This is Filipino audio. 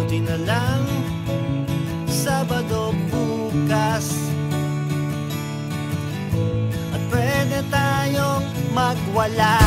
Buti na lang Sabado bukas, at pwede tayong magwala.